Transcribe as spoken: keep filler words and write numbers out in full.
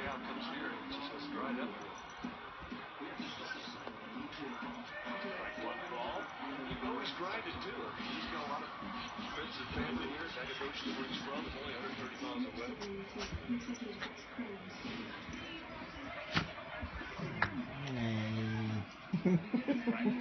outcomes here. It just has dried up. One ball. You know he's grinded too. I mean, he's got a lot of friends and family here. Nacogdoches, where he's from, is only one hundred thirty miles away.